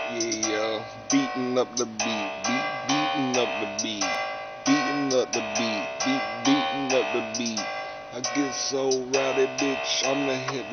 Yeah, beating up the beat, beating up the beat, beating up the beat, beating up the beat. I get so rowdy, bitch. I'm the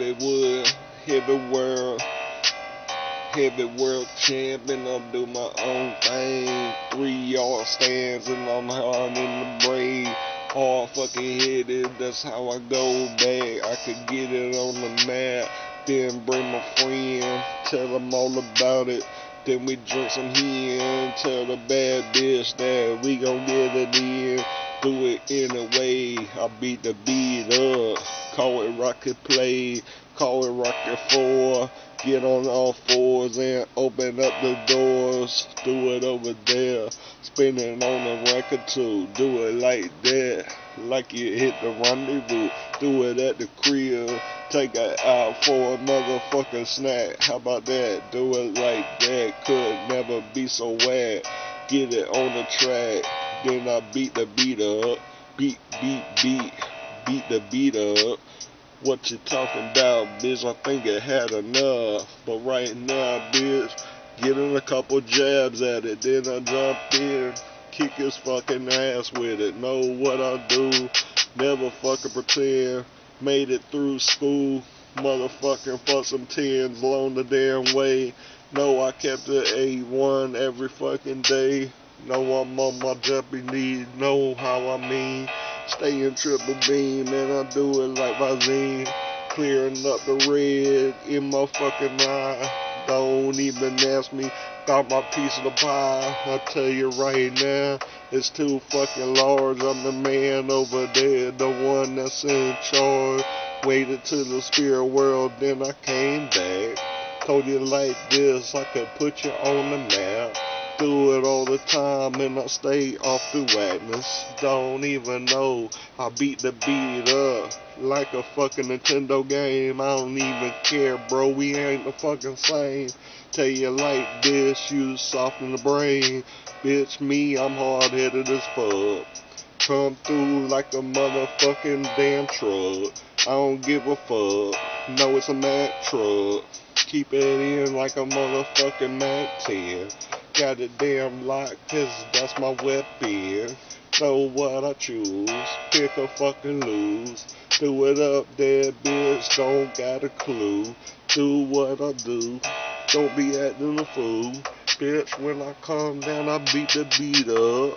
heavy world champion. I do my own thing. 3 yard stands and I'm hard in the brain. Hard fucking headed, that's how I go back. I could get it on the map. Then bring my friend, tell them all about it. Then we drink some hen, tell the bad bitch that we gon' get it in. Do it anyway, I beat the beat up. Call it rocket play, call it rocket 4. Get on all fours and open up the doors. Do it over there, spin it on the record too. Do it like that, like you hit the rendezvous. Do it at the crib. Take it out for a motherfucking snack. How about that? Do it like that. Could never be so wet. Get it on the track. Then I beat the beat up. Beat, beat, beat. Beat the beat up. What you talking about, bitch? I think it had enough. But right now, bitch, getting a couple jabs at it. Then I jump in. Kick his fucking ass with it. Know what I do. Never fucking pretend. Made it through school, motherfucking for some tens along the damn way. No, I kept it A1 every fucking day. No, I'm on my jumpy knees, know how I mean. Stay in triple beam, and I do it like Visine. Clearing up the red in my fucking eye. Don't even ask me about my piece of the pie. I tell you right now, it's too fucking large. I'm the man over there, the one that's in charge. Waited to the spirit world, then I came back. Told you like this, I could put you on the map. Do it all the time and I stay off the whackness. Don't even know I beat the beat up like a fucking Nintendo game. I don't even care, bro. We ain't the fucking same. Tell you like this, you soft in the brain. Bitch, me, I'm hard headed as fuck. Come through like a motherfucking damn truck. I don't give a fuck. No, it's a Mack truck. Keep it in like a motherfucking Mac 10. Got it damn locked, cause that's my weapon. Know what I choose. Pick a fucking lose. Do it up there, bitch. Don't got a clue. Do what I do. Don't be acting a fool. Bitch, when I come down, I beat the beat up.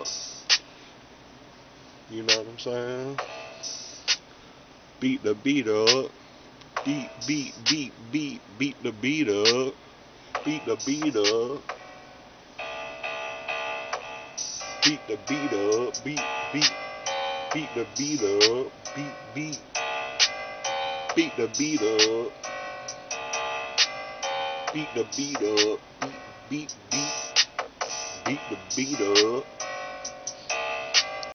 You know what I'm saying? Beat the beat up. Beat, beat, beat, beat, beat the beat up. Beat the beat up. Beat the beat up. Beat, beat, beat the beat up. Beat, beat, beat the beat up. Beat the beat up. Beat, beat, beat, beat the beat up.